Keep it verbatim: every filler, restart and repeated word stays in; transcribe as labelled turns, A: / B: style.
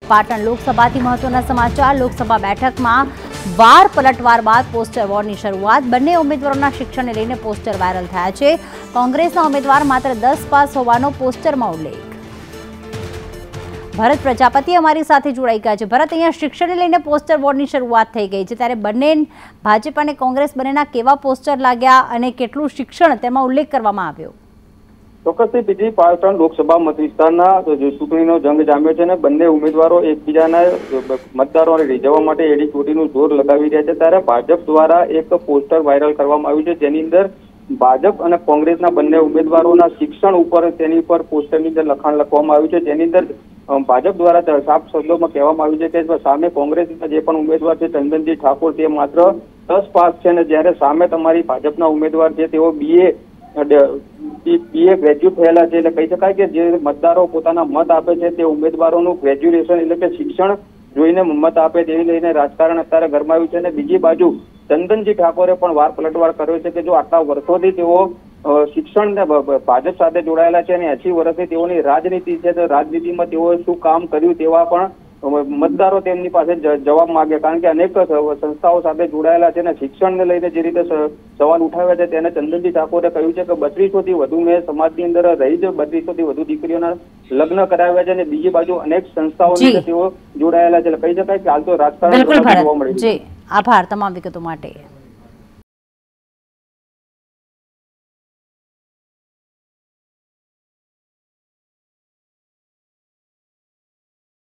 A: પાટણ લોકસભાથી મહત્વના સમાચાર। લોકસભા બેઠકમાં વાર પલટવાર બાદ પોસ્ટર વોરની શરૂઆત। બંને ઉમેદવારોના શિક્ષણને લઈને પોસ્ટર વાયરલ થયા છે। કોંગ્રેસના ઉમેદવાર માત્ર દસ પાસ હોવાનો પોસ્ટરમાં ઉલ્લેખ। ભરત પ્રજાપતિ અમારી સાથે જોડાઈ ગયા છે। ભરત, અહીંયા શિક્ષણને લઈને પોસ્ટર વોરની શરૂઆત થઈ ગઈ છે, ત્યારે બંને ભાજપ અને કોંગ્રેસ બંનેના કેવા પોસ્ટર લાગ્યા અને કેટલું શિક્ષણ તેમાં ઉલ્લેખ કરવામાં આવ્યો?
B: ચોક્કસથી બીજી પાટણ લોકસભા મત વિસ્તારના ચૂંટણીનો જંગ જામ્યો છે અને બંને ઉમેદવારો એકબીજાના મતદારોને રીઝવવા માટે એડી ચોટીનું જોર લગાવી રહ્યા છે। ત્યારે ભાજપ દ્વારા એક પોસ્ટર વાયરલ કરવામાં આવ્યું છે, જેની અંદર ભાજપ અને કોંગ્રેસના બંને ઉમેદવારોના શિક્ષણ ઉપર તેની પર પોસ્ટરની અંદર લખાણ લખવામાં આવ્યું છે, જેની અંદર ભાજપ દ્વારા સાફ શબ્દોમાં કહેવામાં આવ્યું છે કે સામે કોંગ્રેસના જે પણ ઉમેદવાર છે ચંદનજી ઠાકોર તે માત્ર દસ પાસ છે અને જ્યારે સામે તમારી ભાજપના ઉમેદવાર છે તેઓ બીએ બીએ ગ્રેજ્યુએટ થયેલા છે। એટલે કહી શકાય કે જે મતદારો પોતાના મત આપે છે તે ઉમેદવારોનું ગ્રેજ્યુએશન એટલે કે શિક્ષણ જોઈને મત આપે તેવી લઈને રાજકારણ અત્યારે ગરમાયું છે। અને બીજી બાજુ ચંદનજી ઠાકોરે પણ વાર પલટવાર કર્યો છે કે જો આટલા વર્ષોથી તેઓ શિક્ષણ ભાજપ સાથે જોડાયેલા છે અને એસી વર્ષથી તેઓની રાજનીતિ છે, તો રાજનીતિમાં તેઓએ શું કામ કર્યું તેવા પણ મતદારો તેમની પાસે જવાબ માંગે, કારણ કે અનેક સંસ્થાઓ સાથે જોડાયેલા છે અને શિક્ષણને લઈને જે રીતે સવાલ ઉઠાવ્યા છે તેને ચંદનજી ઠાકોરે કહ્યું છે કે બત્રીસો થી વધુ મેં સમાજની અંદર રહી છે, બત્રીસો થી વધુ દીકરીઓના લગ્ન કરાવ્યા છે અને બીજી બાજુ અનેક સંસ્થાઓ તેઓ જોડાયેલા છે। એટલે કહી શકાય કે હાલ તો રાજકારણ જોવા મળે છે।
A: આભાર તમામ વિગતો માટે।